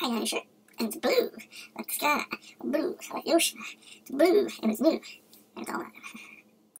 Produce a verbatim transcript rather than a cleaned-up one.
I got a shirt, and it's blue, like the sky, blue, like the ocean. It's blue, and it's new, and it's all right.